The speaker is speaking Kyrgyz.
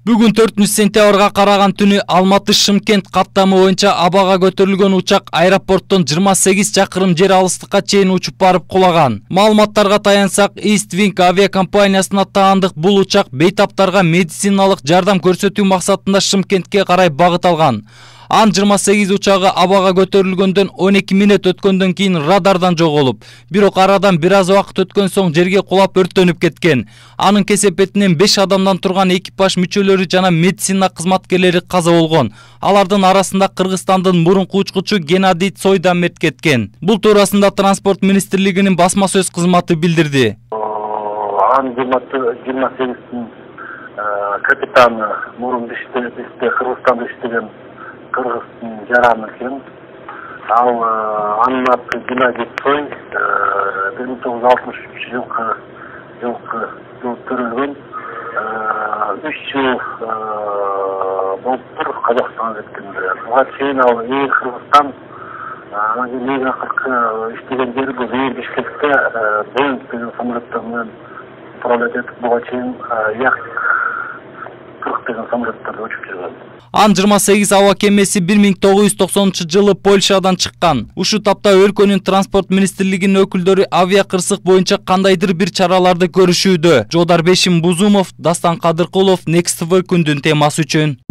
Бүгүн 4-сентябрга караган түнү Алматы-Шымкент каттамы боюнча абага көтөрүлгөн учак аэропорттон 28 чакырым жер алыстыкка чейин учуп барып кулаган. Маалыматтарга таянсак, East Wing авиакомпаниясына таандык бул учак бейтаптарга медициналык жардам көрсөтүү максатында Шымкентке карай багыт алган. Ан 28 учагы абага көтөрүлгөндөн 12 мүнөт өткөндөн кийин радардан жоголуп, бирок арадан бир аз убакыт өткөн соң жерге кулап өрттөнүп кеткен. Анын кесепетинен 5 адамдан турган экипаж мүчөлөрү жана медицина кызматкерлери каза болгон. Алардын арасында Кыргызстандын мурунку учкучу Геннадий Цой да мерт кеткен. Бул туурасында Транспорт министрлигинин басма сөз кызматы билдирди. Ан 28 капитаны мурун бизде Кыргызстанда иштеген кыргыздын жараны экен. Ал анын аты Геннадий Цой, 1963 жылкы төрөлгөн. 3 жыл болуптур Казакстанга кеткенде. Буга чейин ал Кыргызстан эң акыркы иштеген жери бул Бишкекте Боинг деген самолеттер менен управлять этип буга чейин Як 40 деген самолеттерде учуп жүргөн. Ан 28 аба кемеси 1990 Польшадан чыккан. Ушу тапта өлкөнүн транспорт министрлигинин өкүлдөрү авиа кырсык боюнча кандайдыр бир чараларды көрүшүүдө. Жодар Бешим Бузумов, Дастан Кадыркулов, Next TV күндүн темасы үчүн.